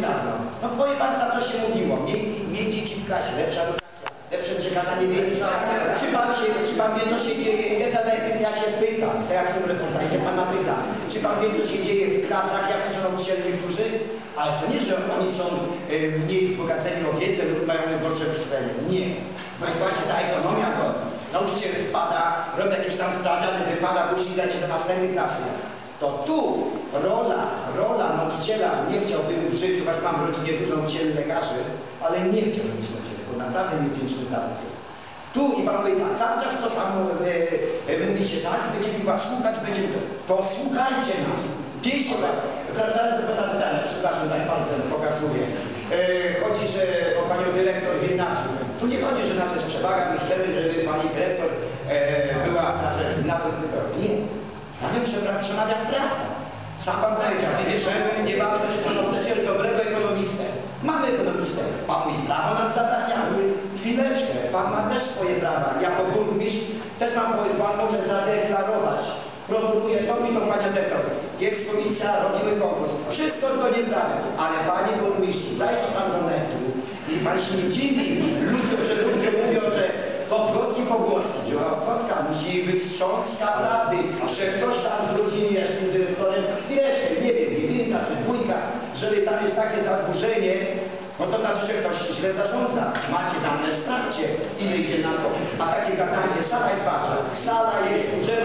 niedawno. No powiem pan, za to się mówiło. Mniej dzieci w klasie, lepsza edukacja, lepsze przekazanie wiedzy. Czy pan wie, co się dzieje? Ja się pytam, tak jak w tym reportażu, pana pyta. Czy pan wie, co się dzieje w klasach, jak uczą nauczyciele niektórzy? Ale to nie, że oni są mniej wzbogaceni o wiedzę lub mają gorsze wykształcenie. Nie. No i właśnie ta ekonomia, to nauczyciel wpada, robi jakieś tam sprawdziany, wypada, musi dać się do następnej klasy. To tu rola nauczyciela, nie chciałbym żyć, choć mam w rodzinie dużo nauczycieli lekarzy, ale nie chciałbym być nauczycielem, bo naprawdę niewdzięczny zawód jest. Tu i pan mówi tak, cały czas to samo mówi się tak, będziemy was słuchać, to słuchajcie nas. Wiecie, wracając do pana pytania, przepraszam, tak palcem pokazuję. Chodzi, że o panią dyrektor gimnazjum. Tu nie chodzi, że nas jest przewaga, my chcemy, żeby pani dyrektor była na rzecz gimnazjum. Nie. Ja wiem, że przemawiam prawdę. Sam pan powiedział, nie bierzemy, nieważne czy to nauczyciel dobrego ekonomistę. Mamy ekonomistę. Pan mówi, prawo nam zabraniały. Chwileczkę, pan ma też swoje prawa. Jako burmistrz też pan może zadeklarować. Proponuję to mi to panie dyrektor. Jest komisja, robimy konkurs. Wszystko zgodnie z prawem. Ale panie burmistrzu, zajdzie pan do netu i pan się nie dziwi ludziom, że ludzie mówią, że to plotki pogłoski, że plotka musi być wstrząska prawdy, że ktoś tam w rodzinie jest tym dyrektorem. Chwileczkę, nie wiem, jedynka czy dwójka, jeżeli tam jest takie zaburzenie, no to znaczy, że ktoś źle zarządza. Macie dane, sprawdźcie, ile idzie na to. A takie gadanie, sala jest wasza, sala jest urzędu.